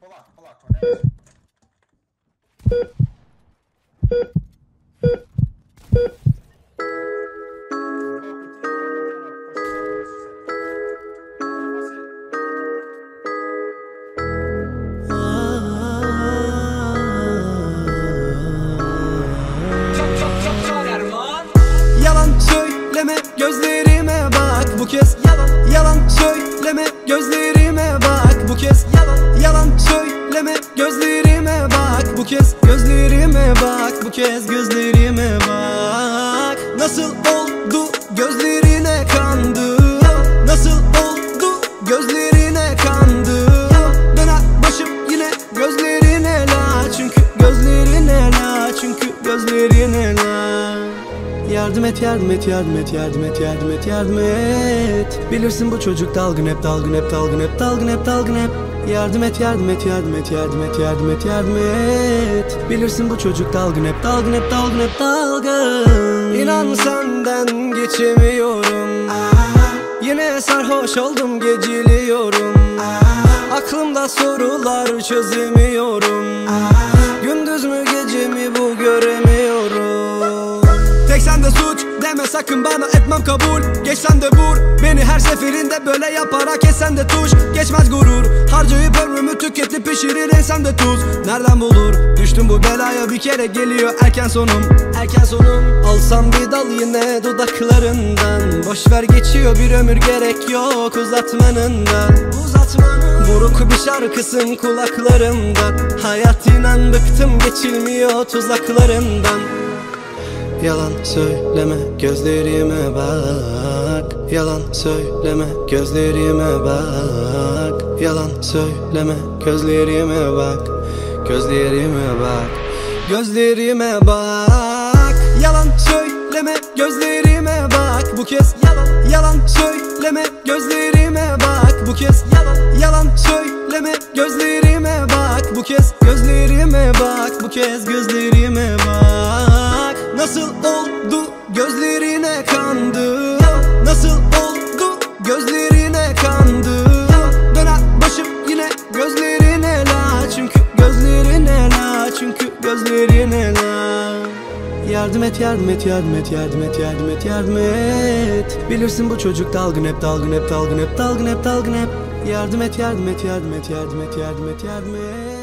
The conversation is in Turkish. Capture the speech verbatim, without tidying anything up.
Polak, Polak, to Niemiec. Yalan söyleme, gözlerime bak bu kez. Yalan, yalan söyleme, gözlerime bak bu kez. Yalan, yalan söyleme, gözlerime bak bu kez. Gözlerime bak bu kez, gözlerime bak. Nasıl oldu gözlerine kandım? Nasıl oldu gözlerine kandım? Döner başım yine gözlerine la. Çünkü gözlerine la, çünkü gözlerine la. Yardım et, yardım et, yardım et, yardım et, yardım et, yardım et. Bilirsin bu çocuk dalgın hep, dalgın hep, dalgın hep, dalgın hep, dalgın hep. Yardım et, yardım et, yardım et, yardım et, yardım et, yardım et. Bilirsin bu çocuk dalgın hep, dalgın hep, dalgın hep, dalgın. İnan senden geçemiyorum. Yine sarhoş oldum, geciliyorum. Aklımda sorular çözemiyorum. Gündüz mü gece mi bu göremiyorum. Tek sende suç deme sakın bana, etmem kabul. Geçsen de vur beni her seferinde, böyle yaparak kesen de tuş. Geçmez gurur, harcayıp ömrümü tüketip pişirir ensem de tuz. Nereden bulur, düştüm bu belaya bir kere, geliyor erken sonum. Erken sonum. Alsam bir dal yine dudaklarından. Boşver geçiyor bir ömür, gerek yok uzatmanından. Uzatmanın. Buruk bir şarkısın kulaklarımdan. Hayat inan bıktım, geçilmiyor tuzaklarından. Yalan söyleme, gözlerime bak. Yalan söyleme, gözlerime bak. Yalan söyleme, gözlerime bak. Gözlerime bak. Gözlerime bak. Yalan söyleme, gözlerime bak bu kez. Yalan, yalan söyleme, gözlerime bak bu kez. Yalan, yalan söyleme, gözlerime bak bu kez. Gözlerime bak bu kez, gözlerime bak. Nasıl oldu gözlerine kandım? Nasıl oldu gözlerine kandım? Döner başım yine gözlerine la. Çünkü gözlerine la, çünkü gözlerine la. Yardım et, yardım et, yardım et, yardım et, yardım et, yardım et. Bilirsin bu çocuk dalgın hep, dalgın hep, dalgın hep, dalgın hep, dalgın hep. Yardım et, yardım et, yardım et, yardım et, yardım et, yardım et.